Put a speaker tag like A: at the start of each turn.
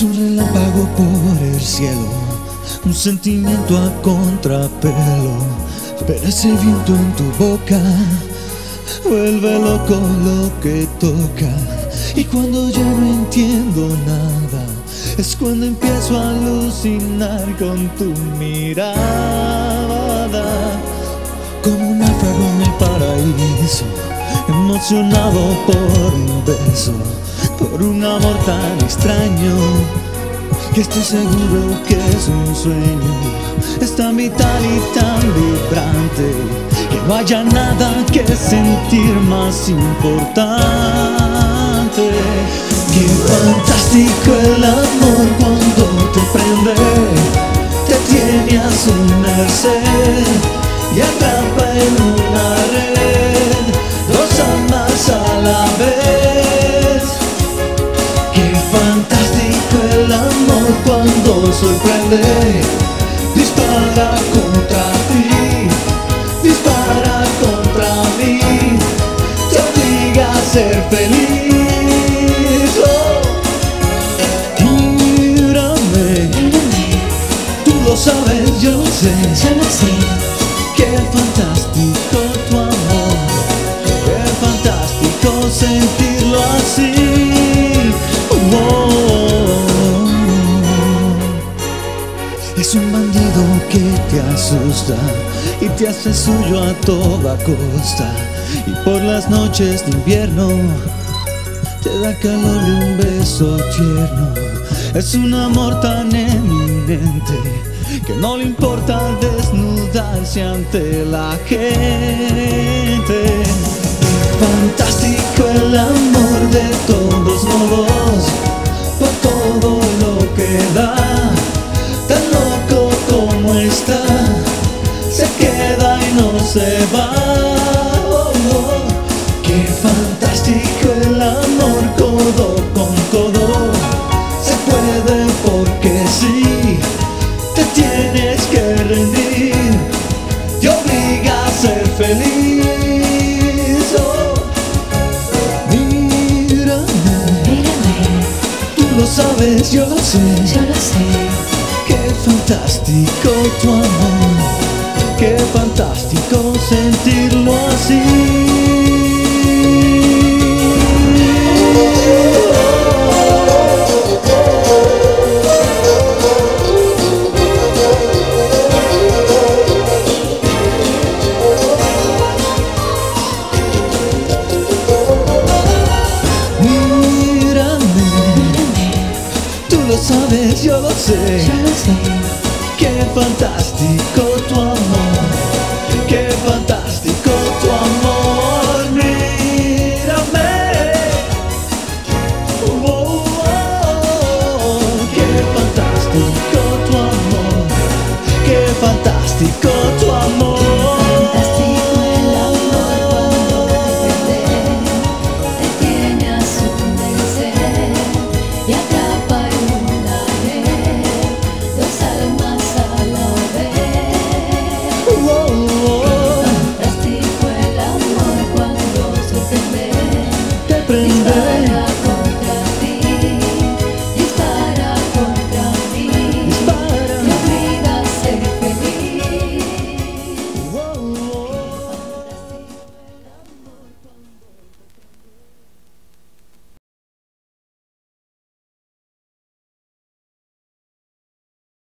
A: un relámpago por el cielo, un sentimiento a contrapelo, pero ese viento en tu boca vuelve loco lo que toca. Y cuando ya no entiendo nada, es cuando empiezo a alucinar con tu mirada. Como un náufrago en el paraíso, emocionado por un beso, por un amor tan extraño, que estoy seguro que es un sueño. Es tan vital y tan vibrante que no haya nada que sentir más importante. Qué fantástico el amor cuando te prende, te tiene a su merced y atrapa en una red dos almas a la vez. Qué fantástico el amor cuando sorprende, dispara contra ti, dispara contra mí, te obliga a ser feliz. Oh. Mírame, tú lo sabes, yo lo sé, qué fantástico tu amor, qué fantástico sentirlo así. Es un bandido que te asusta y te hace suyo a toda costa, y por las noches de invierno te da calor de un beso tierno. Es un amor tan eminente que no le importa desnudarse ante la gente. Fantástico el amor de todos modos, por todo lo que da, tan loco como está, se queda y no se va. Oh, oh. Qué fantástico el amor codo con codo, se puede porque sí, te tienes que rendir, te obliga a ser feliz. Lo sabes, yo lo sé, qué fantástico tu amor, qué fantástico sentirlo así. Lo sabes, yo lo sé, qué fantástico